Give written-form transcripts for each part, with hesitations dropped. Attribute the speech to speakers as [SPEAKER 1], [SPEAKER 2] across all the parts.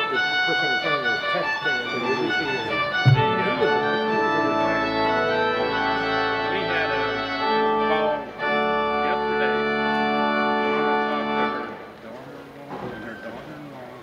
[SPEAKER 1] person in front of me was texting and the ABC
[SPEAKER 2] We had a call yesterday. Mama talked to her daughter-in-law's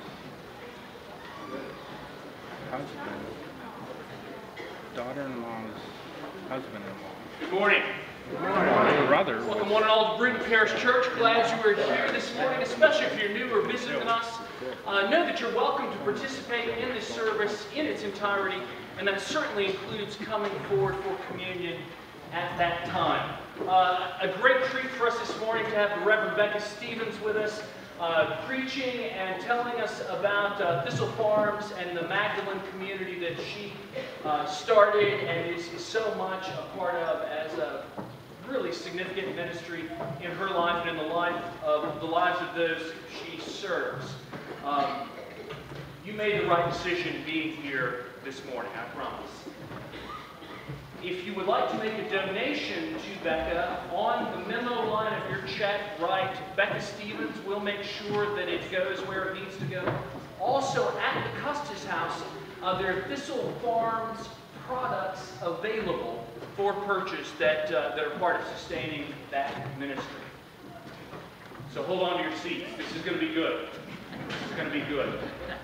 [SPEAKER 2] husband. Daughter-in-law's husband-in-law.
[SPEAKER 3] Good morning.
[SPEAKER 2] Good morning. Brother.
[SPEAKER 3] Welcome one and all to Bruton Parish Church. Glad you are here this morning, especially if you're new or visiting us. Know that you're welcome to participate in this service in its entirety, and that certainly includes coming forward for communion at that time. A great treat for us this morning to have the Reverend Becca Stevens with us, preaching and telling us about Thistle Farms and the Magdalene community that she started and is so much a part of as a really significant ministry in her life and in the lives of those she serves. You made the right decision being here this morning, I promise. If you would like to make a donation to Becca, on the memo line of your check, write Becca Stevens. We'll make sure that it goes where it needs to go. Also, at the Custis House, there are Thistle Farms products available for purchase that are part of sustaining that ministry. So hold on to your seats. This is going to be good. This is going to be good.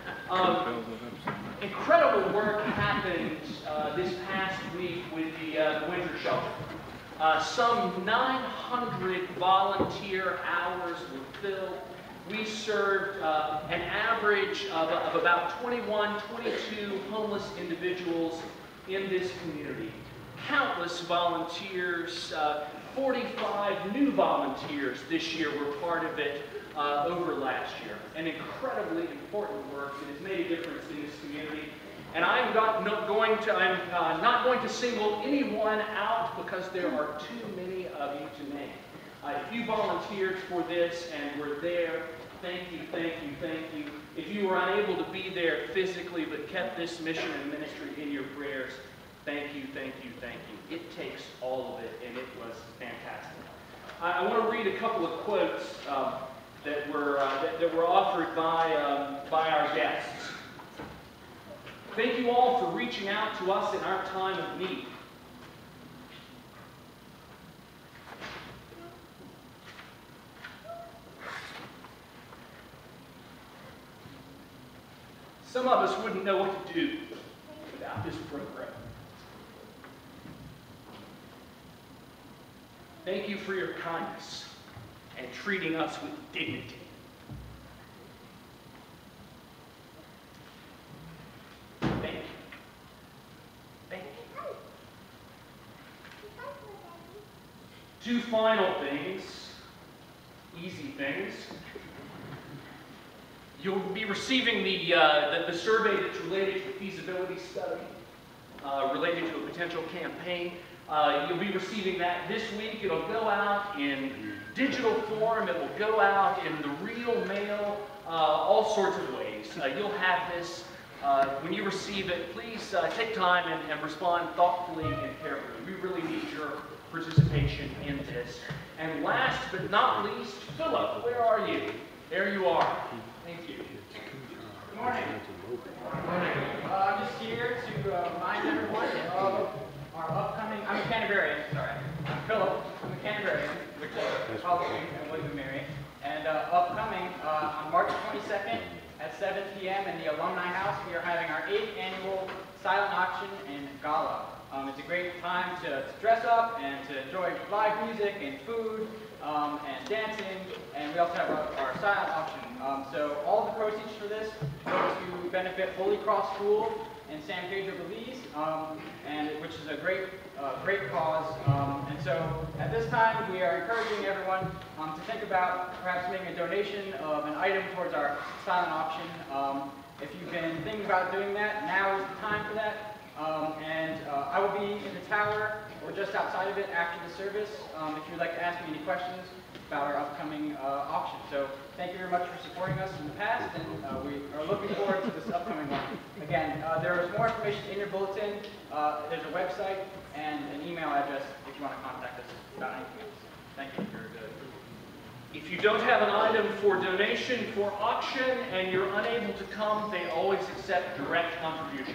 [SPEAKER 3] Incredible work happened this past week with the winter shelter. Some 900 volunteer hours were filled. We served an average of about 21, 22 homeless individuals in this community. Countless volunteers, 45 new volunteers this year were part of it over last year. An incredibly important work that has made a difference in this community. And I'm not going to single anyone out because there are too many of you to name. If you volunteered for this and were there, thank you, thank you, thank you. If you were unable to be there physically but kept this mission and ministry in your prayers, thank you, thank you, thank you. It takes all of it, and it was fantastic. I want to read a couple of quotes that were offered by our guests. Thank you all for reaching out to us in our time of need. Some of us wouldn't know what to do without this program. Thank you for your kindness and treating us with dignity. Thank you. Thank you. Two final things, easy things. You'll be receiving the survey that's related to the feasibility study, related to a potential campaign. You'll be receiving that this week. It'll go out in digital form. It will go out in the real mail, all sorts of ways. You'll have this. When you receive it, please take time and respond thoughtfully and carefully. We really need your participation in this. And last but not least, Philip, where are you? There you are. Thank you.
[SPEAKER 4] Good morning. Good morning. I'm just here to remind everyone of our upcoming, I'm a Canterbury, sorry. I'm Philip, I'm a Canterbury, which is Halloween and William and Mary. And upcoming on March 22nd at 7 p.m. in the Alumni House, we are having our 8th annual silent auction and gala. It's a great time to dress up and to enjoy live music and food and dancing, and we also have our silent auction. So all the proceeds for this go to benefit Holy Cross School in San Pedro Belize, and which is a great cause. And so at this time, we are encouraging everyone to think about perhaps making a donation of an item towards our silent auction. If you've been thinking about doing that, now is the time for that. I will be in the tower or just outside of it after the service if you would like to ask me any questions about our upcoming auction. So thank you very much for supporting us in the past, and we are looking forward to this upcoming one. Again, there is more information in your bulletin. There's a website and an email address if you want to contact us about anything else. Thank you. Very good.
[SPEAKER 3] If you don't have an item for donation for auction and you're unable to come, they always accept direct contributions.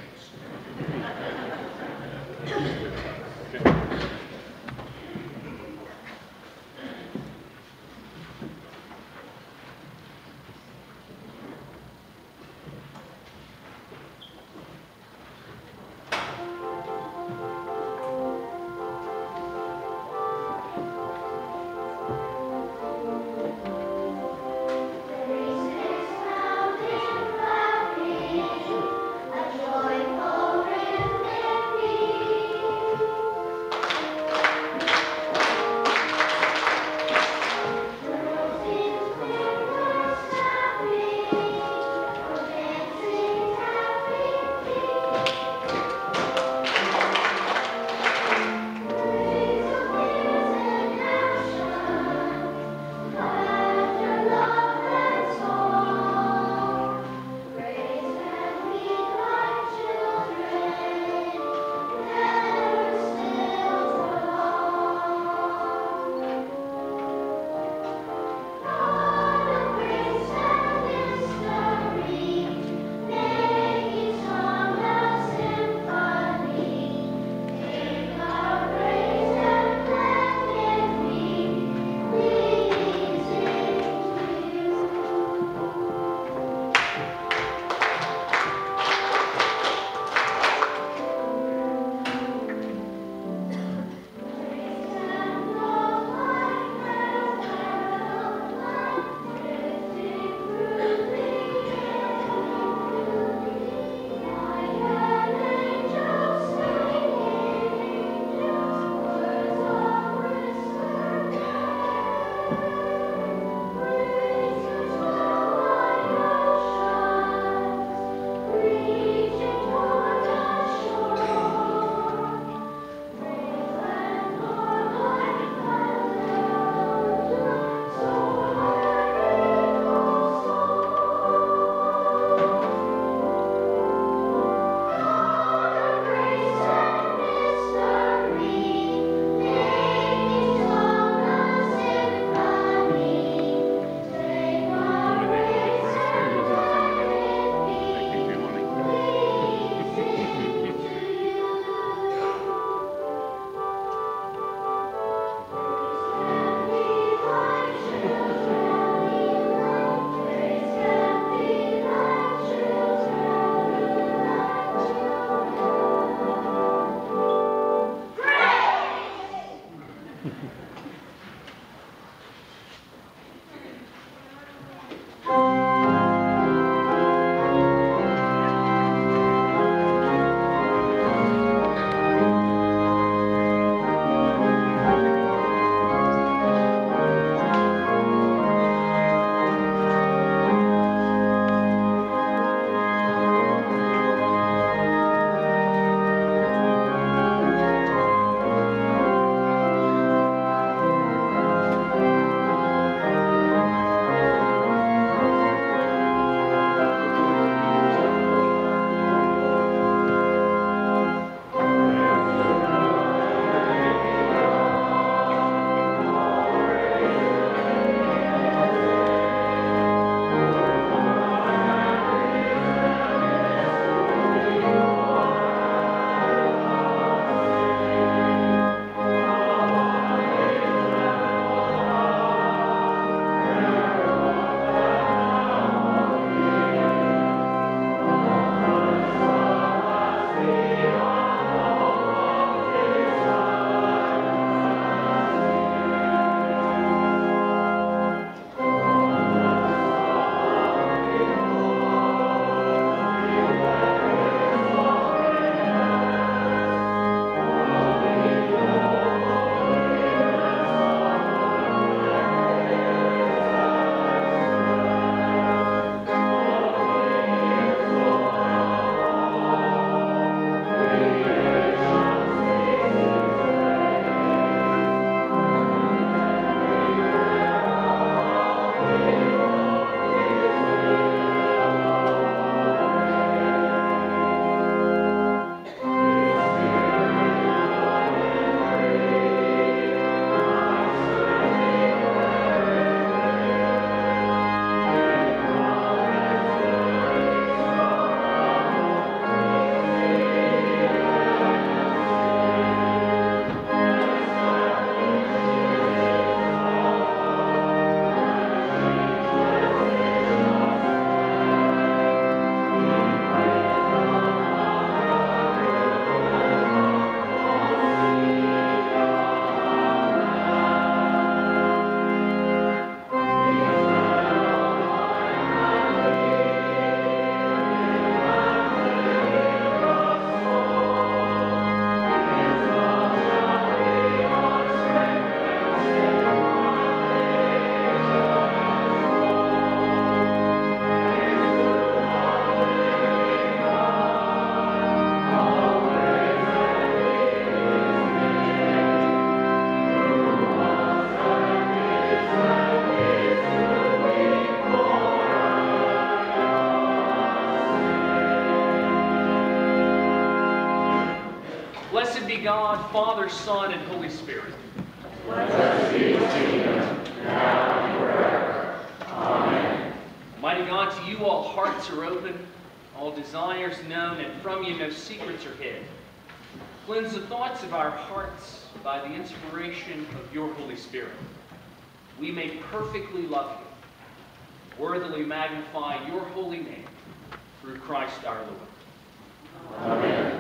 [SPEAKER 3] be God, Father, Son, and Holy Spirit.
[SPEAKER 5] Blessed be his kingdom, now and forever. Amen.
[SPEAKER 3] Mighty God, to you all hearts are open, all desires known, and from you no secrets are hid. Cleanse the thoughts of our hearts by the inspiration of your Holy Spirit. We may perfectly love you, worthily magnify your holy name, through Christ our Lord.
[SPEAKER 5] Amen.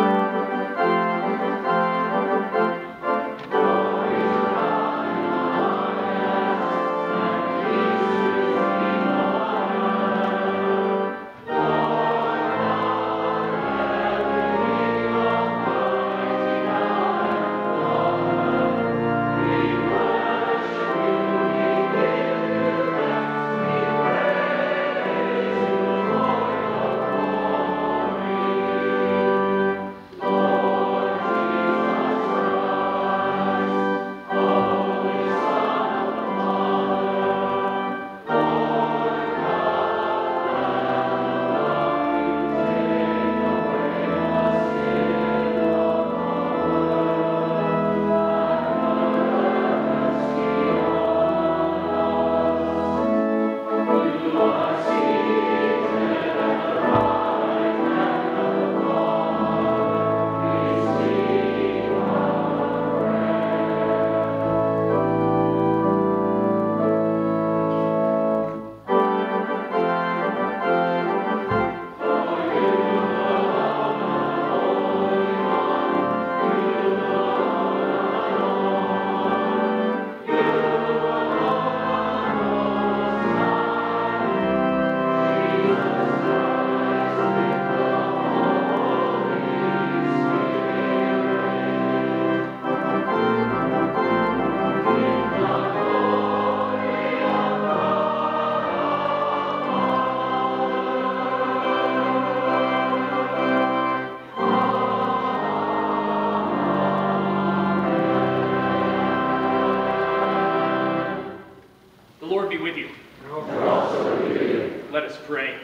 [SPEAKER 3] The Lord be with you.
[SPEAKER 5] And also with you.
[SPEAKER 3] Let us pray.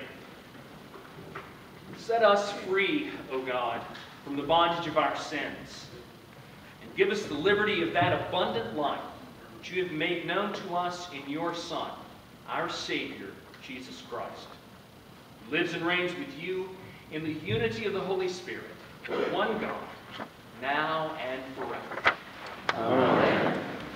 [SPEAKER 3] Set us free, O God, from the bondage of our sins, and give us the liberty of that abundant life which you have made known to us in your Son, our Savior, Jesus Christ, who lives and reigns with you in the unity of the Holy Spirit, one God, now and forever.
[SPEAKER 5] Amen.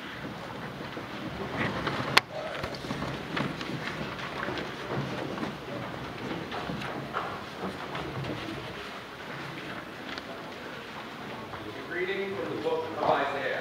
[SPEAKER 6] Reading from the book of Isaiah.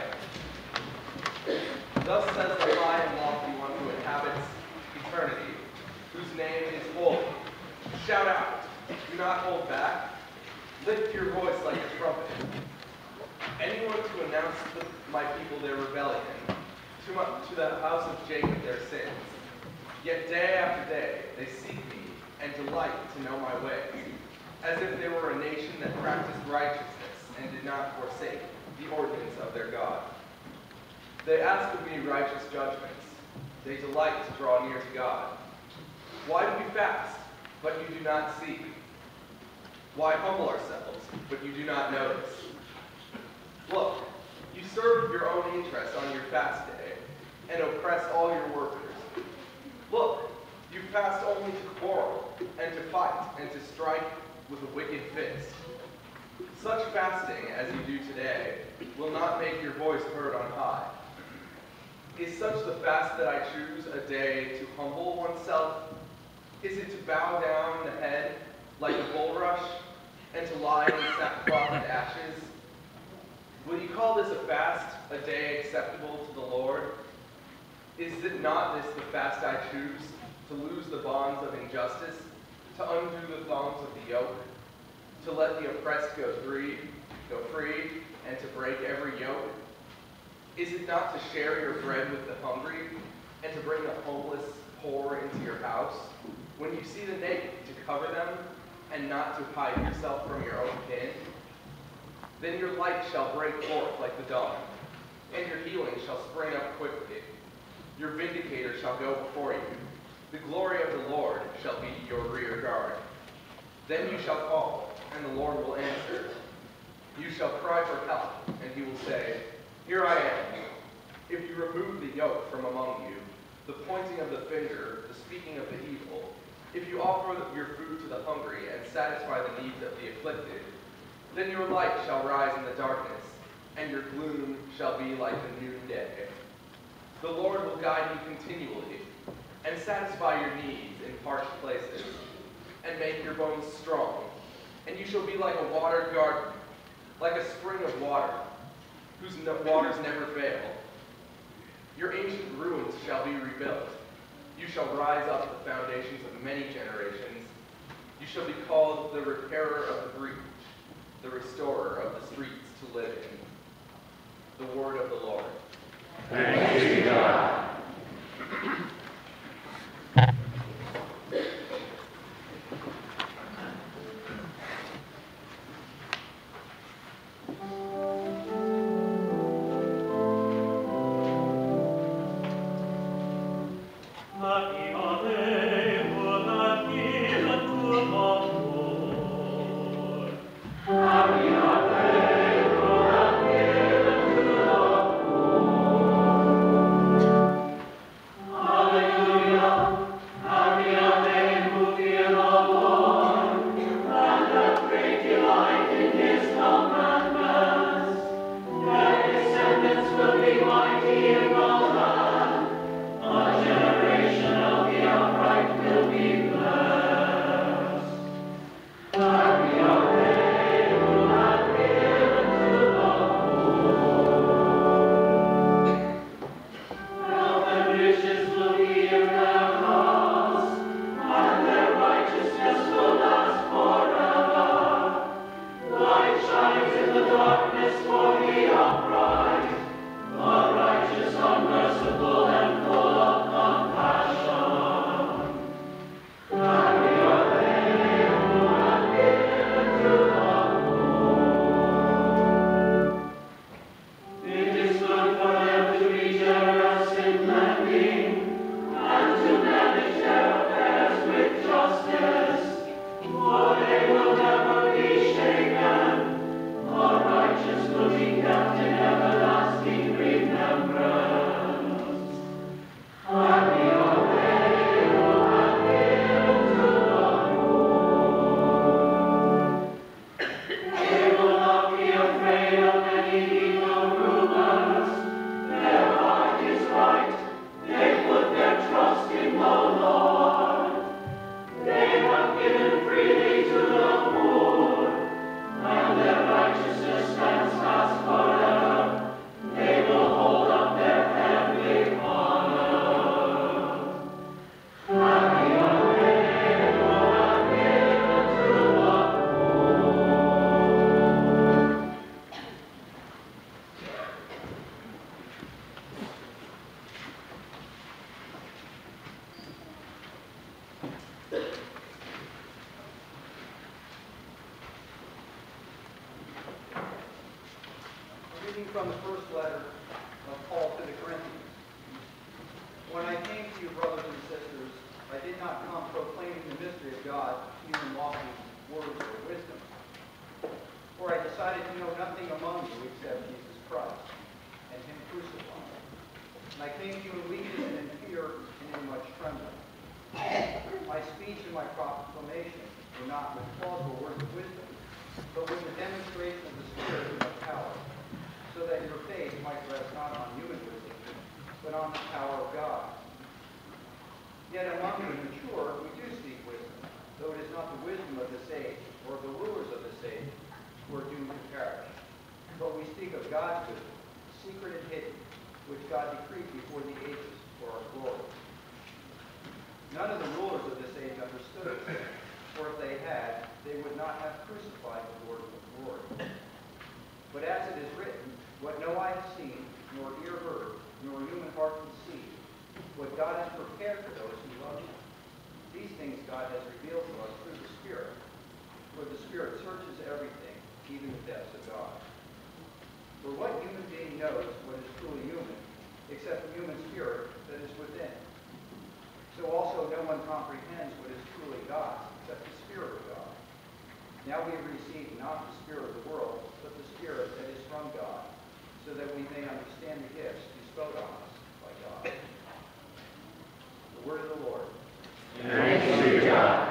[SPEAKER 6] Thus says the high and lofty one who inhabits eternity, whose name is holy. Shout out, do not hold back. Lift your voice like a trumpet. Anyone to announce to my people their rebellion, to the house of Jacob their sins. Yet day after day they seek me and delight to know my ways, as if they were a nation that practiced righteousness and did not forsake the ordinance of their God. They ask of me righteous judgments. They delight to draw near to God. Why do we fast, but you do not seek? Why humble ourselves, but you do not notice? Look, you serve your own interests on your fast day and oppress all your workers. Look, you fast only to quarrel and to fight and to strike with a wicked fist. Such fasting as you do today will not make your voice heard on high. Is such the fast that I choose a day to humble oneself? Is it to bow down the head like a bulrush and to lie in sackcloth and ashes? Will you call this a fast, a day acceptable to the Lord? Is it not this the fast I choose, to loose the bonds of injustice, to undo the thongs of the yoke, to let the oppressed go free, and to break every yoke? Is it not to share your bread with the hungry, and to bring the homeless poor into your house? When you see the naked, to cover them, and not to hide yourself from your own kin? Then your light shall break forth like the dawn, and your healing shall spring up quickly. Your vindicator shall go before you. The glory of the Lord shall be your rear guard. Then you shall call, and the Lord will answer. You shall cry for help, and he will say, Here I am. If you remove the yoke from among you, the pointing of the finger, the speaking of the evil, if you offer your food to the hungry and satisfy the needs of the afflicted, then your light shall rise in the darkness, and your gloom shall be like the noonday. The Lord will guide you continually, and satisfy your needs in parched places, and make your bones strong. And you shall be like a watered garden, like a spring of water, whose waters never fail. Your ancient ruins shall be rebuilt. You shall rise up the foundations of many generations. You shall be called the repairer of the breach, the restorer of the streets to live in. The word of the Lord.
[SPEAKER 5] Thanks be to God.
[SPEAKER 1] Reading from the first letter of Paul to the Corinthians. When I came to you, brothers and sisters, I did not come proclaiming the mystery of God, human lofty words or wisdom. For I decided to know nothing among you except Jesus Christ and him crucified. And I came to you in weakness and in fear and in much trembling. My speech and my proclamation were not with plausible words of wisdom, but with the demonstration of the Spirit and of power, so that your faith might rest not on human wisdom, but on the power of God. Yet among the mature we do speak wisdom, though it is not the wisdom of this age, or the rulers of this age, who are doomed to perish. But we speak of God's wisdom, secret and hidden, which God decreed before the ages for our glory. None of the rulers of this age understood it, for if they had, they would not have crucified the Lord of glory. But as it is written, what no eye has seen, nor ear heard, nor human heart conceived, what God has prepared for those who love him. These things God has revealed to us through the Spirit, for the Spirit searches everything, even the depths of God. For what human being knows what is truly human, except the human spirit that is within? So also no one comprehends what is truly God's, except the Spirit of God. Now we have received not the spirit of the world, but the Spirit that is from God, so that we may understand the gifts bestowed on us by God. The word of the Lord.
[SPEAKER 5] Thanks be to God.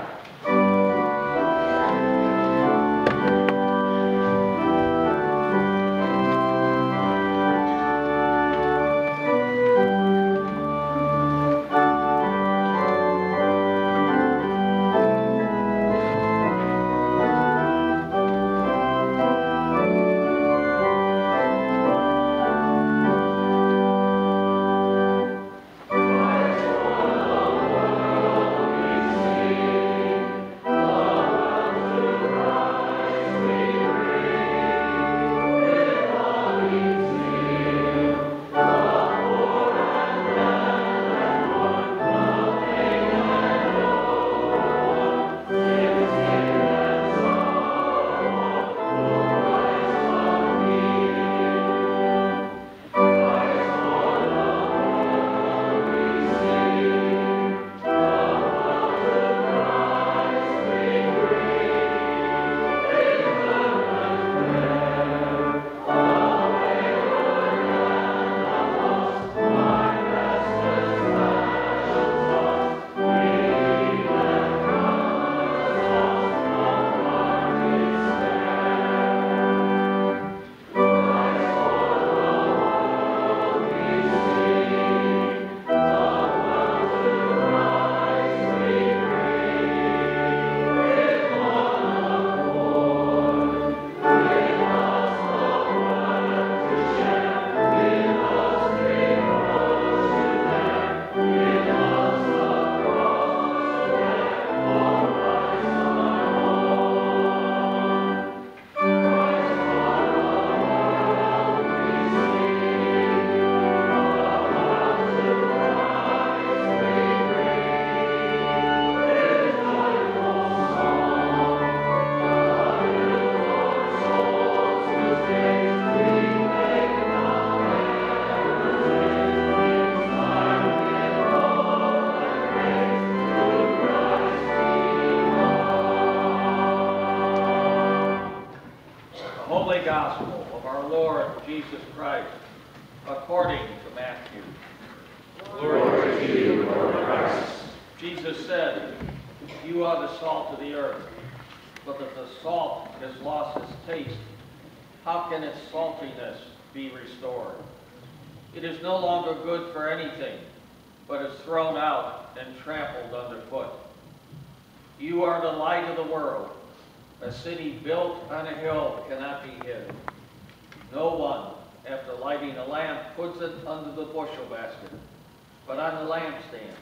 [SPEAKER 2] Gospel of our Lord Jesus Christ, according to Matthew.
[SPEAKER 5] Glory to you, Lord Christ.
[SPEAKER 2] Jesus said, "You are the salt of the earth, but if the salt has lost its taste, how can its saltiness be restored? It is no longer good for anything, but is thrown out and trampled underfoot. You are the light of the world. A city built on a hill cannot be hid. No one, after lighting a lamp, puts it under the bushel basket, but on the lampstand,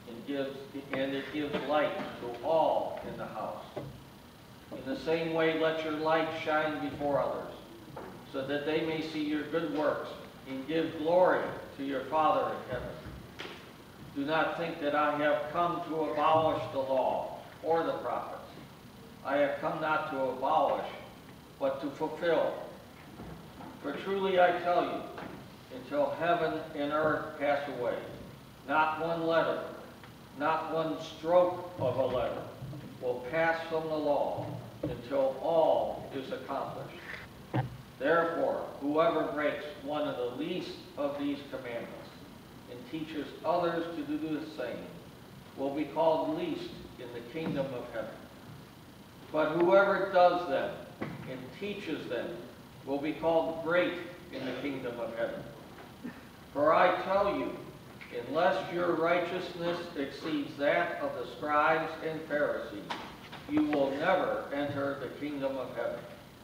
[SPEAKER 2] and it gives light to all in the house. In the same way, let your light shine before others, so that they may see your good works and give glory to your Father in heaven. Do not think that I have come to abolish the law or the prophets. I have come not to abolish, but to fulfill. For truly I tell you, until heaven and earth pass away, not one letter, not one stroke of a letter will pass from the law until all is accomplished. Therefore, whoever breaks one of the least of these commandments and teaches others to do the same will be called least in the kingdom of heaven. But whoever does them and teaches them will be called great in the kingdom of heaven. For I tell you, unless your righteousness exceeds that of the scribes and Pharisees, you will never enter the kingdom of heaven."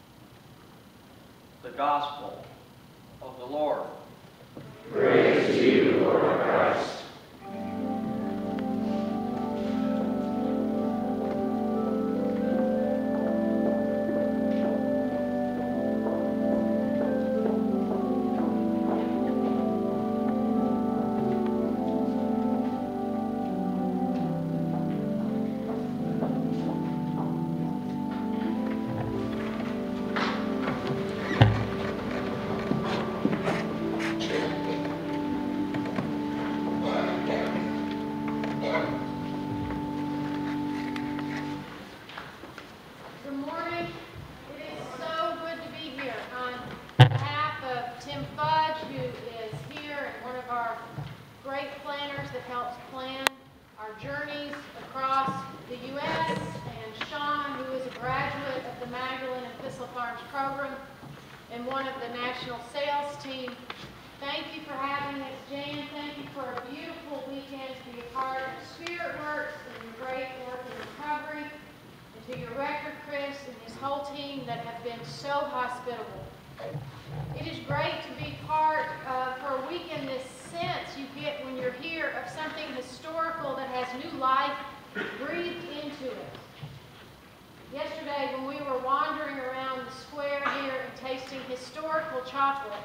[SPEAKER 2] The Gospel of the Lord.
[SPEAKER 5] Praise to you, Lord Christ.
[SPEAKER 7] Good morning. great planners that helps plan our journeys across the U.S., and Sean, who is a graduate of the Magdalene and Thistle Farms program and one of the national sales team. Thank you for having us, Jan. Thank you for a beautiful weekend to be a part of Spirit Works and your great work in recovery. And to your rector, Chris, and his whole team that have been so hospitable. It is great to be part for a weekend, this sense you get when you're here of something historical that has new life breathed into it. Yesterday, when we were wandering around the square here and tasting historical chocolate,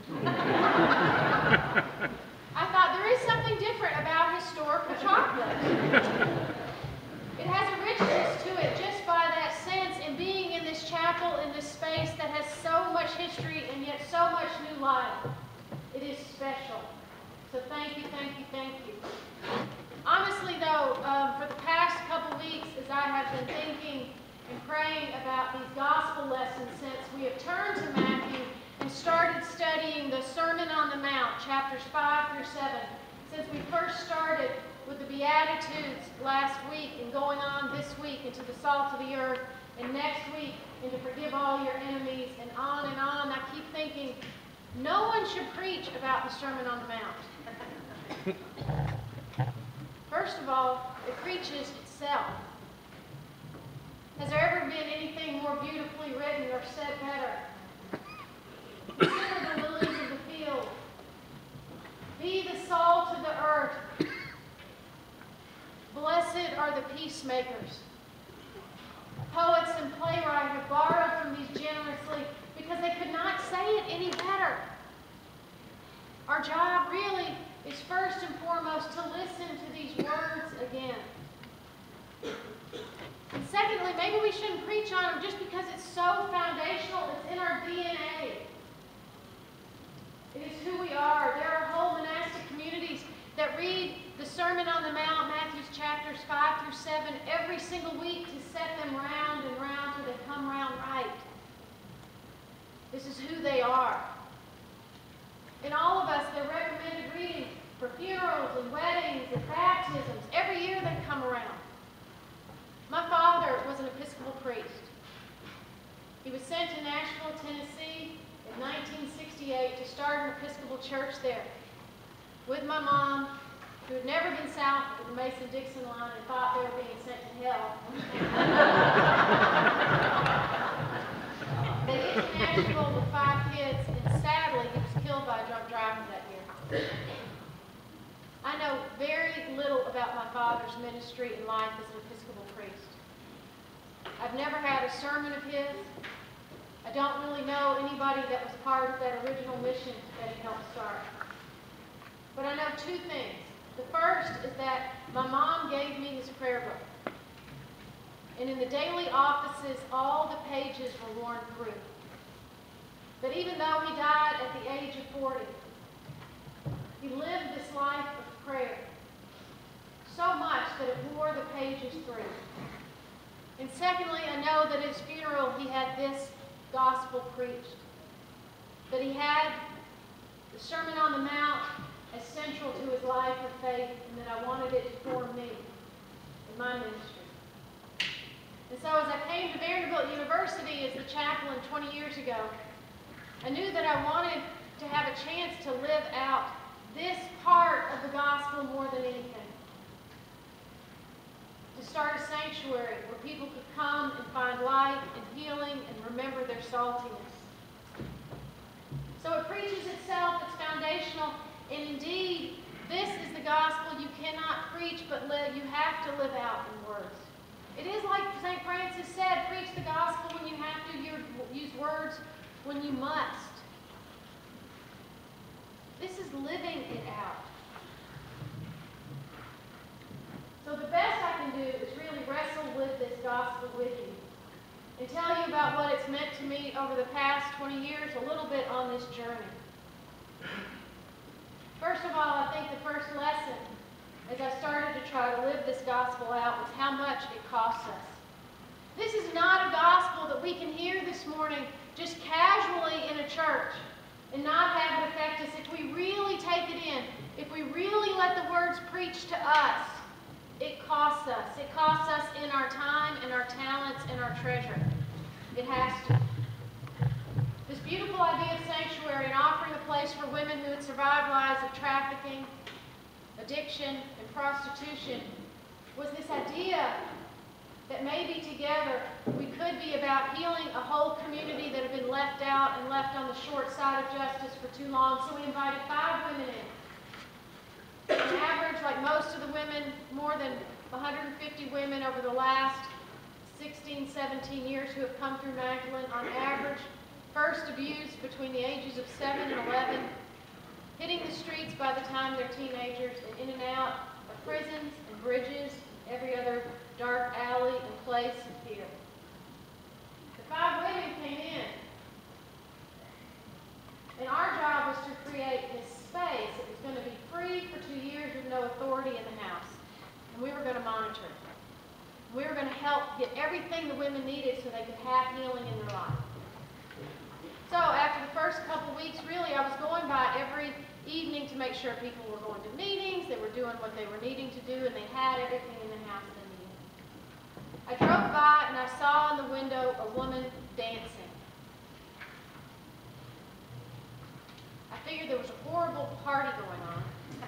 [SPEAKER 7] I thought there is something different about historical chocolate. It has a richness to it just by that sense in being in this chapel, in this space that has so much history and yet so much new life. It is special. So thank you, thank you, thank you. Honestly though, for the past couple weeks as I have been thinking and praying about these gospel lessons since we have turned to Matthew and started studying the Sermon on the Mount, chapters 5 through 7, since we first started with the Beatitudes last week and going on this week into the salt of the earth, and next week into forgive all your enemies, and on, I keep thinking, no one should preach about the Sermon on the Mount. First of all, it preaches itself. Has there ever been anything more beautifully written or said better? Consider the lilies of the field. Be the salt of the earth. Blessed are the peacemakers. Poets and playwrights have borrowed from these generously because they could not say it any better. Our job really is first and foremost to listen to these words again. And secondly, maybe we shouldn't preach on them just because it's so foundational. It's in our DNA. It is who we are. There are whole monastic communities that read the Sermon on the Mount, Matthew's chapters 5 through 7, every single week to set them round and round till they come round right. This is who they are. And all of us, they're recommended reading for funerals and weddings and baptisms every year they come around. My father was an Episcopal priest. He was sent to Nashville, Tennessee in 1968 to start an Episcopal church there with my mom, who had never been south of the Mason-Dixon line and thought they were being sent to hell. They get to Nashville with 5 kids, and sadly, he was killed by a drunk driver that year. I know very little about my father's ministry and life as an Episcopal priest. I've never had a sermon of his. I don't really know anybody that was part of that original mission that he helped start. But I know 2 things. The first is that my mom gave me his prayer book. And in the daily offices, all the pages were worn through. But even though he died at the age of 40, he lived this life of prayer so much that it wore the pages through. And secondly, I know that at his funeral he had this gospel preached. That he had the Sermon on the Mount as central to his life of faith, and that I wanted it to form me in my ministry. And so as I came to Vanderbilt University as the chaplain 20 years ago, I knew that I wanted to have a chance to live out this part of the gospel more than anything. To start a sanctuary where people could come and find life and healing and remember their saltiness. So it preaches itself, it's foundational, and indeed, this is the gospel you cannot preach but live. You have to live out in words. It is like St. Francis said, preach the gospel when you have to, use words when you must. This is living it out. So the best I can do is really wrestle with this gospel with you and tell you about what it's meant to me over the past 20 years, a little bit on this journey. First of all, I think the first lesson as I started to try to live this gospel out was how much it costs us. This is not a gospel that we can hear this morning just casually in a church. and not have it affect us, if we really take it in, if we really let the words preach to us, it costs us. It costs us in our time and our talents and our treasure. It has to. This beautiful idea of sanctuary and offering a place for women who had survived lives of trafficking, addiction, and prostitution was this idea that maybe together we could be about healing a whole community that had been left out and left on the short side of justice for too long. So we invited 5 women in. On average, like most of the women, more than 150 women over the last 16, 17 years who have come through Magdalene, on average, first abused between the ages of 7 and 11, hitting the streets by the time they're teenagers, and in and out of prisons and bridges, every other dark alley and place of fear. The 5 women came in, and our job was to create this space that was going to be free for 2 years with no authority in the house. And we were going to monitor it. We were going to help get everything the women needed so they could have healing in their life. So after the first couple weeks, really, I was going by every evening to make sure people were going to meetings, they were doing what they were needing to do, and they had everything in the house they needed. I drove by and I saw in the window a woman dancing. I figured there was a horrible party going on,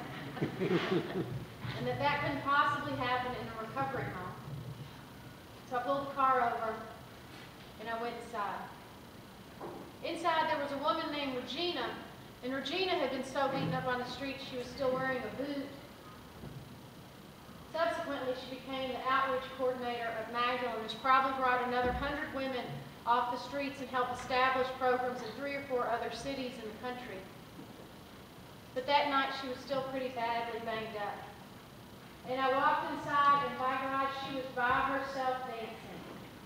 [SPEAKER 7] and that couldn't possibly happen in a recovery home. So I pulled the car over and I went inside. Inside there was a woman named Regina, and Regina had been so beaten up on the street she was still wearing a boot. Subsequently, she became the outreach coordinator of Magdalene, and has probably brought another 100 women off the streets and helped establish programs in 3 or 4 other cities in the country. But that night she was still pretty badly banged up. And I walked inside, and by God, she was by herself dancing,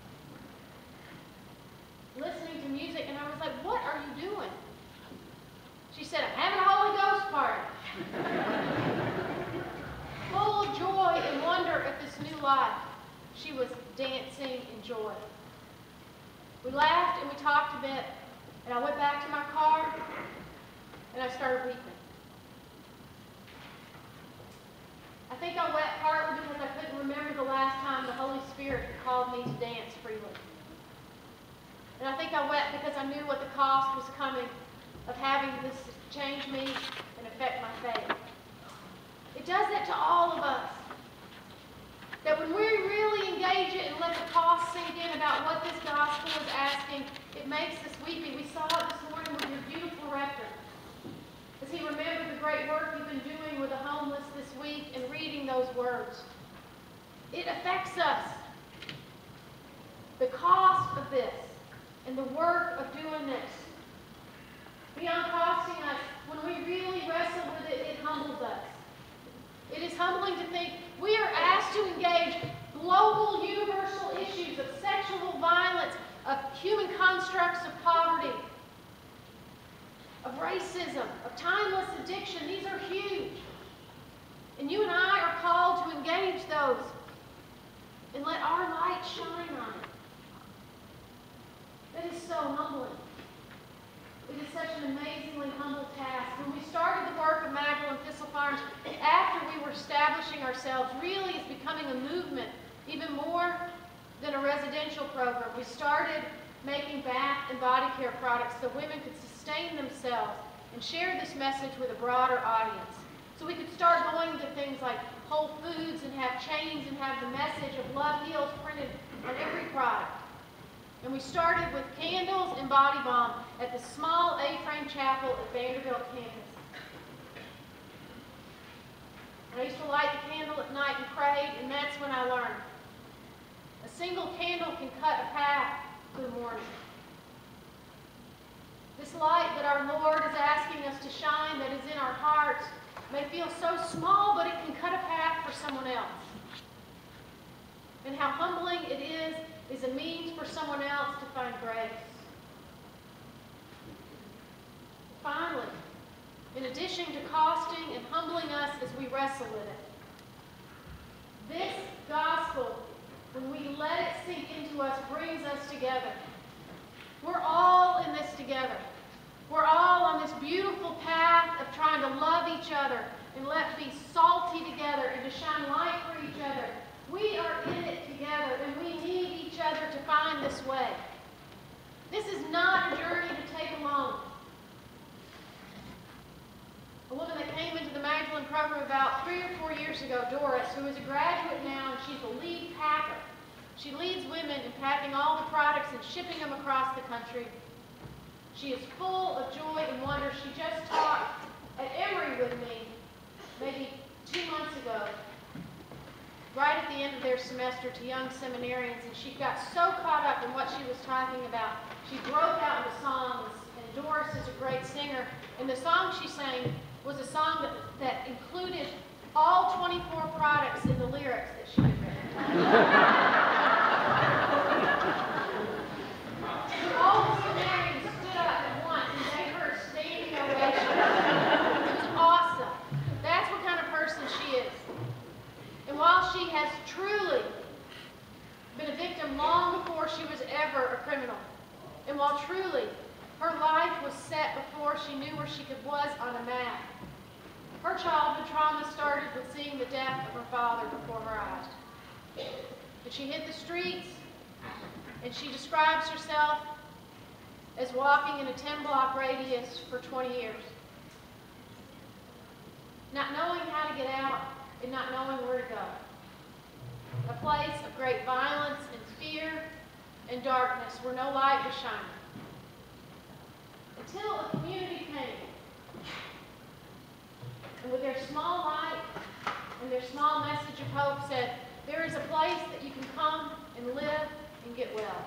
[SPEAKER 7] listening to music, and I was like, "What are you doing?" She said, "I'm having a Holy Ghost party." Full of joy and wonder at this new life, she was dancing in joy. We laughed and we talked a bit, and I went back to my car and I started weeping. I think I wept partly because I couldn't remember the last time the Holy Spirit had called me to dance freely. And I think I wept because I knew what the cost was coming of having this change me and affect my faith. It does that to all of us. That when we really engage it and let the cost sink in about what this gospel is asking, it makes us weepy. We saw it this morning with your beautiful rector. As he remembered the great work you've been doing with the homeless this week and reading those words. It affects us. The cost of this and the work of doing this, beyond costing us, when we really wrestle with it, it humbles us. It is humbling to think we are asked to engage global, universal issues of sexual violence, of human constructs of poverty, of racism, of timeless addiction. These are huge. And you and I are called to engage those and let our light shine on it. That is so humbling. It is such an amazingly humble task. When we started the work of Magdalene Thistle Farms, after we were establishing ourselves, really is becoming a movement, even more than a residential program. We started making bath and body care products so women could sustain themselves and share this message with a broader audience. So we could start going to things like Whole Foods and have chains and have the message of Love Heals printed on every product. And we started with candles and body balm at the small A-frame chapel at Vanderbilt campus. And I used to light the candle at night and prayed, and that's when I learned. A single candle can cut a path to the morning. This light that our Lord is asking us to shine, that is in our hearts, may feel so small, but it can cut a path for someone else. And how humbling it is a means for someone else to find grace. Finally, in addition to costing and humbling us as we wrestle with it, this gospel, when we let it sink into us, brings us together. We're all in this together. We're all on this beautiful path of trying to love each other and let's be salty together and to shine light for each other. We are in it together and we need each other to find this way. This is not a journey to take alone. A woman that came into the Magdalene program about 3 or 4 years ago, Doris, who is a graduate now and she's the lead packer. She leads women in packing all the products and shipping them across the country. She is full of joy and wonder. She just taught at Emory with me maybe 2 months ago, right at the end of their semester to young seminarians, and she got so caught up in what she was talking about, she broke out into songs, and Doris is a great singer, and the song she sang was a song that included all 24 products in the lyrics that she had written. All the seminarians stood up at once and gave her a standing ovation. It was awesome. That's what kind of person she is. And while she has truly been a victim long before she was ever a criminal, and while truly her life was set before she knew where she was on a map, her childhood trauma started with seeing the death of her father before her eyes. And she hit the streets, and she describes herself as walking in a 10-block radius for 20 years. Not knowing how to get out and not knowing where to go. A place of great violence and fear and darkness where no light was shining. Until a community came. And with their small light and their small message of hope said, there is a place that you can come and live and get well.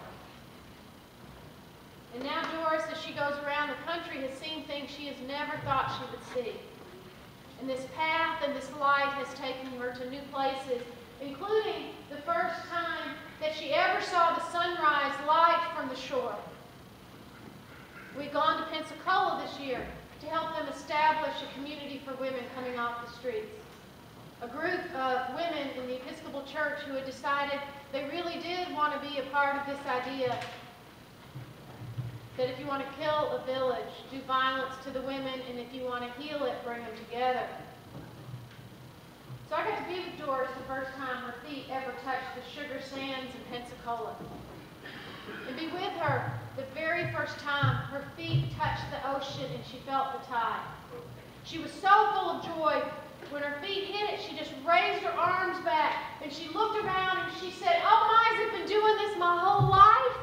[SPEAKER 7] And now Doris, as she goes around the country, has seen things she has never thought she would see. And this path and this light has taken her to new places, including the first time that she ever saw the sunrise light from the shore. We've gone to Pensacola this year to help them establish a community for women coming off the streets. A group of women in the Episcopal Church who had decided they really did want to be a part of this idea that if you want to kill a village, do violence to the women, and if you want to heal it, bring them together. So I got to be with Doris the first time her feet ever touched the sugar sands in Pensacola. And be with her the very first time her feet touched the ocean and she felt the tide. She was so full of joy. When her feet hit it, she just raised her arms back and she looked around and she said, oh my, I've been doing this my whole life?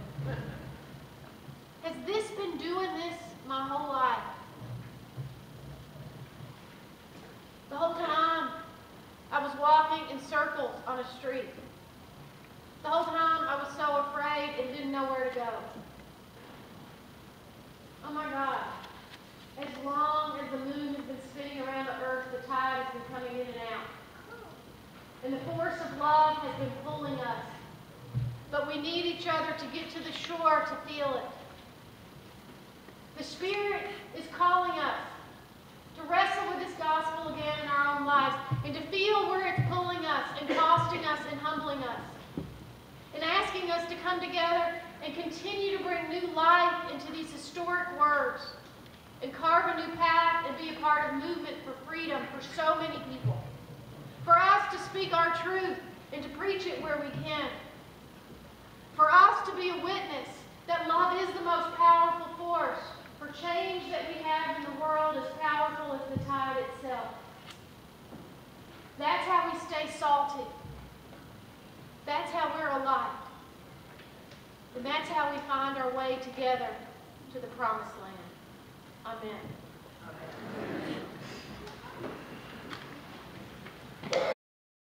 [SPEAKER 7] Has this been doing this my whole life? The whole time I was walking in circles on a street. The whole time I was so afraid and didn't know where to go. Oh my God. As long as the moon has been spinning around the earth, the tide has been coming in and out. And the force of love has been pulling us. But we need each other to get to the shore to feel it. The Spirit is calling us to wrestle with this gospel again in our own lives and to feel where it's pulling us and costing us and humbling us. And asking us to come together and continue to bring new life into these historic words and carve a new path and be a part of movement for freedom for so many people. For us to speak our truth and to preach it where we can. For us to be a witness that love is the most powerful force for change that we have in the world as powerful as the tide itself. That's how we stay salty. That's how we're alive. And that's how we find our way together to the promised land. Amen.